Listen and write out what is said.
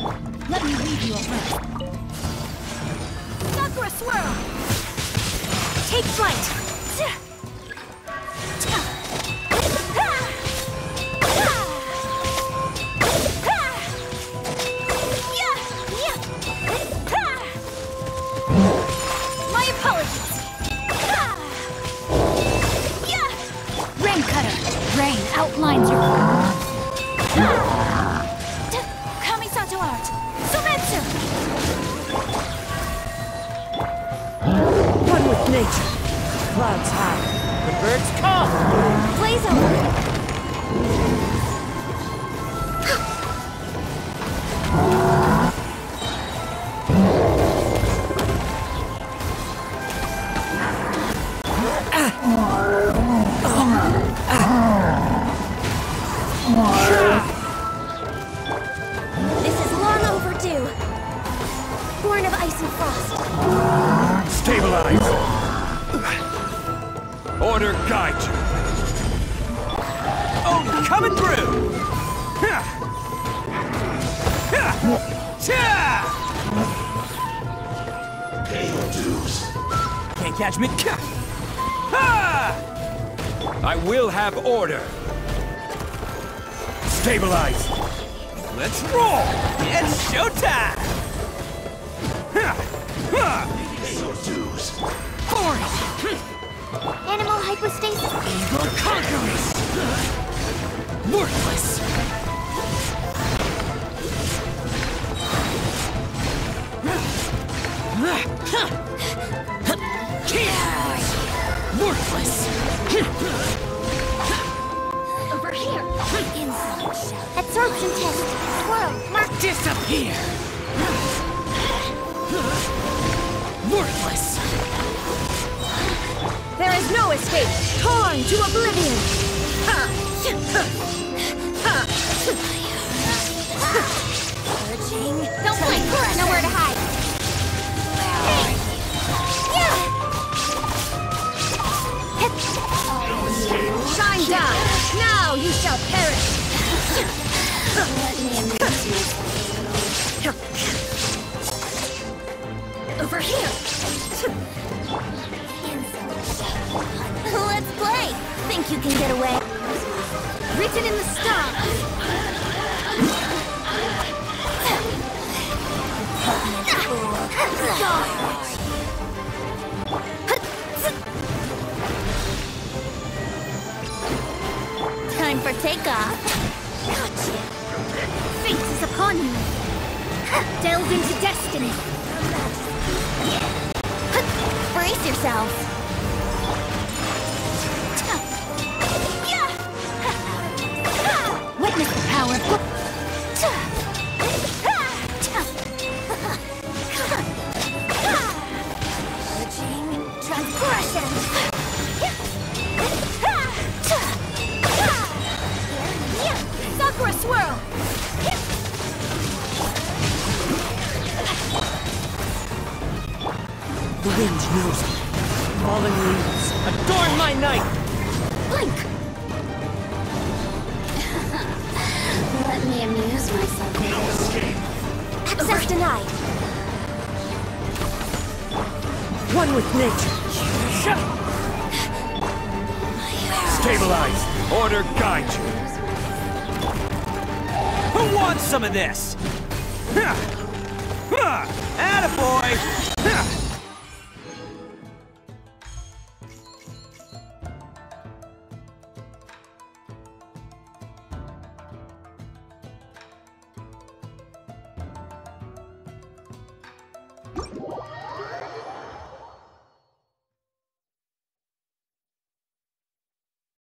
Let me leave you alone. Sakura swirl! Take flight! My apologies! Rain cutter! Rain outlines your... Kamisato art! Sumetsu! One with nature. Clouds high. The birds come. Blaze over! This is long overdue. Born of ice and frost. Stabilize! Order guide you! Oh, coming through! Pay your dues. Can't catch me. I will have order. Stabilize! Let's roll! It's showtime! Pay your dues. Forward! Animal hypostasis. Evil conquerors! Worthless! Worthless! Over here. Absorption test. Swirl. Mark. Disappear! Worthless! There is no escape. Torn to oblivion. Don't blink. Nowhere to hide. Shine down. Now you shall perish. Over here. Let's play. Think you can get away? Written in the stars. Time for takeoff. Gotcha. Fate is upon you. Delve into destiny. Brace yourselves. Witness the power of... Transgression! Sakura swirl! The wind knows it. Falling leaves. Adorn my night! Blink! Let me amuse myself. No escape! Access denied. One with nature. Stabilize! Order guide you! Who wants some of this? Attaboy!